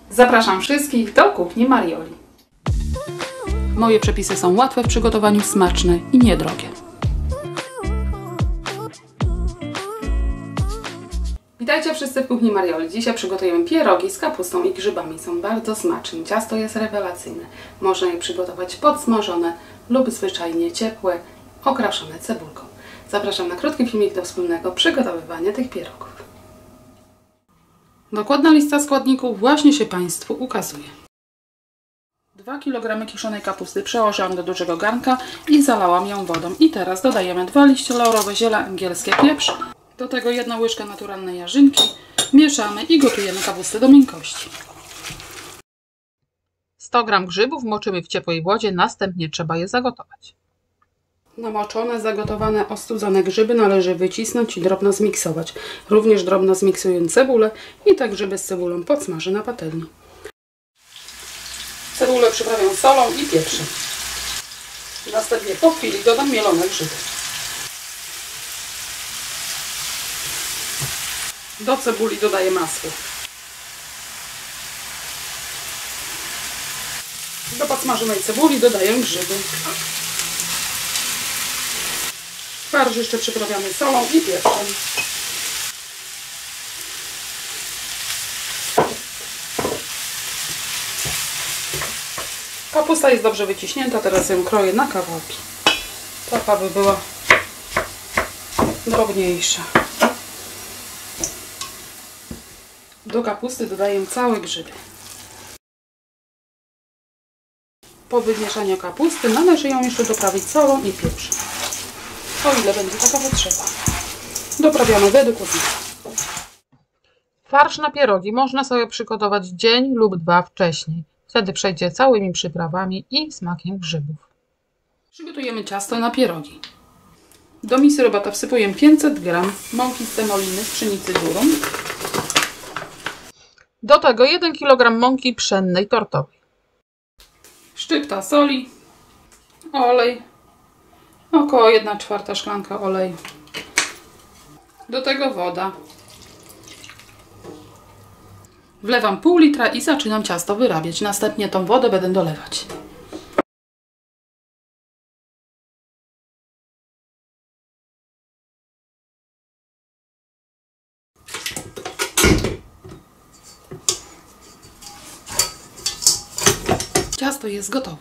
Zapraszam wszystkich do kuchni Marioli. Moje przepisy są łatwe w przygotowaniu, smaczne i niedrogie. Witajcie wszyscy w kuchni Marioli. Dzisiaj przygotujemy pierogi z kapustą i grzybami. Są bardzo smaczne. Ciasto jest rewelacyjne. Można je przygotować podsmażone lub zwyczajnie ciepłe, okraszone cebulką. Zapraszam na krótki filmik do wspólnego przygotowywania tych pierogów. Dokładna lista składników właśnie się Państwu ukazuje. 2 kg kiszonej kapusty przełożyłam do dużego garnka i zalałam ją wodą. I teraz dodajemy 2 liście laurowe, ziele angielskie, pieprz. Do tego 1 łyżka naturalnej jarzynki. Mieszamy i gotujemy kapustę do miękkości. 100 g grzybów moczymy w ciepłej wodzie, następnie trzeba je zagotować. Namoczone, zagotowane, ostudzone grzyby należy wycisnąć i drobno zmiksować. Również drobno zmiksuję cebulę i te grzyby z cebulą podsmażę na patelni. Cebulę przyprawiam solą i pieprzem. Następnie po chwili dodam mielone grzyby. Do cebuli dodaję masło. Do podsmażonej cebuli dodaję grzyby. Farsz jeszcze przyprawiamy solą i pieprzem. Kapusta jest dobrze wyciśnięta, teraz ją kroję na kawałki, tak aby była drobniejsza. Do kapusty dodaję całe grzyby. Po wymieszaniu kapusty należy ją jeszcze doprawić solą i pieprzem, o ile będzie taka potrzeba. Doprawiamy według odmiany. Farsz na pierogi można sobie przygotować dzień lub 2 wcześniej. Wtedy przejdzie całymi przyprawami i smakiem grzybów. Przygotujemy ciasto na pierogi. Do misy robota wsypuję 500 g mąki z semoliny z pszenicy durum. Do tego 1 kg mąki pszennej tortowej. Szczypta soli, olej, około 1/4 szklanka oleju. Do tego woda. Wlewam pół litra i zaczynam ciasto wyrabiać. Następnie tą wodę będę dolewać. Ciasto jest gotowe.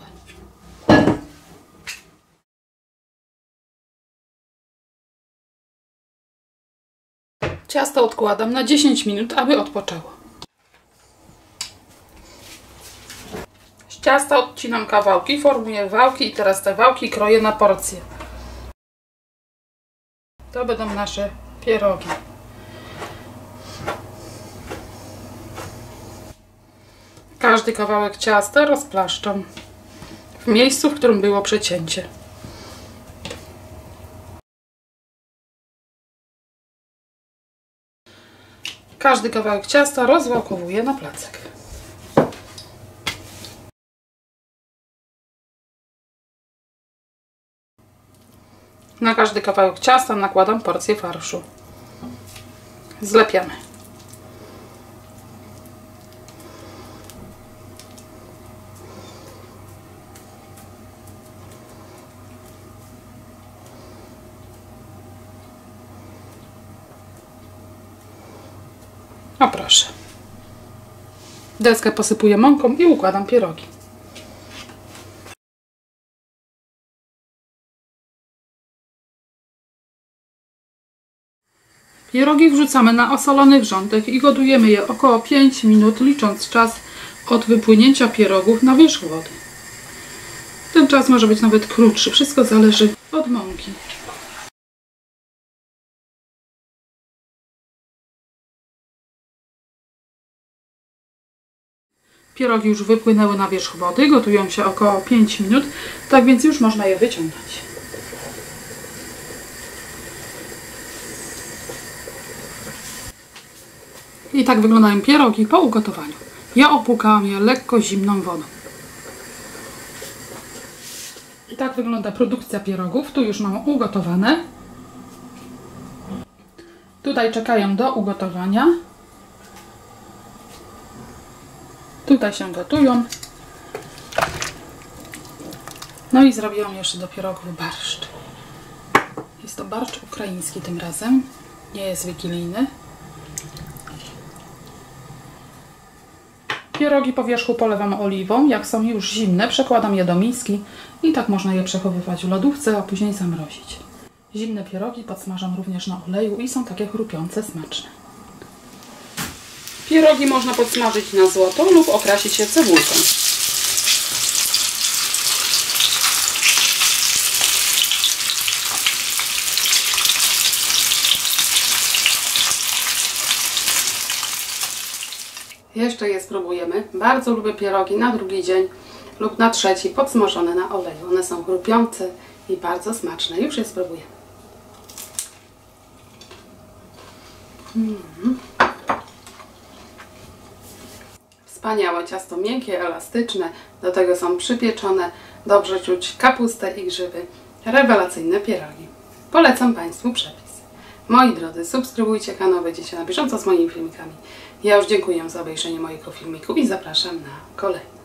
Ciasto odkładam na 10 minut, aby odpoczęło. Z ciasta odcinam kawałki, formuję wałki i teraz te wałki kroję na porcje. To będą nasze pierogi. Każdy kawałek ciasta rozplaszczam w miejscu, w którym było przecięcie. Każdy kawałek ciasta rozwałkowuję na placek. Na każdy kawałek ciasta nakładam porcję farszu. Zlepiamy. O proszę. Deskę posypuję mąką i układam pierogi. Pierogi wrzucamy na osolony wrzątek i gotujemy je około 5 minut, licząc czas od wypłynięcia pierogów na wierzch wody. Ten czas może być nawet krótszy, wszystko zależy od mąki. Pierogi już wypłynęły na wierzch wody, gotują się około 5 minut, tak więc już można je wyciągnąć. I tak wyglądają pierogi po ugotowaniu. Ja opłukałam je lekko zimną wodą. I tak wygląda produkcja pierogów. Tu już mam ugotowane. Tutaj czekają do ugotowania. tutaj się gotują. No i zrobiłam jeszcze do pierogów barszcz. Jest to barszcz ukraiński tym razem, nie jest wigilijny. Pierogi po wierzchu polewam oliwą. Jak są już zimne, przekładam je do miski i tak można je przechowywać w lodówce, a później zamrozić. Zimne pierogi podsmażam również na oleju i są takie chrupiące, smaczne. Pierogi można podsmażyć na złoto lub okrasić je cebulką. Jeszcze je spróbujemy. Bardzo lubię pierogi na drugi dzień lub na trzeci podsmażone na oleju. One są chrupiące i bardzo smaczne. Już je spróbuję. Wspaniałe ciasto, miękkie, elastyczne. Do tego są przypieczone. Dobrze czuć kapustę i grzyby. Rewelacyjne pierogi. Polecam Państwu przepis. Moi drodzy, subskrybujcie kanał, będziecie na bieżąco z moimi filmikami. Ja już dziękuję za obejrzenie mojego filmiku i zapraszam na kolejny.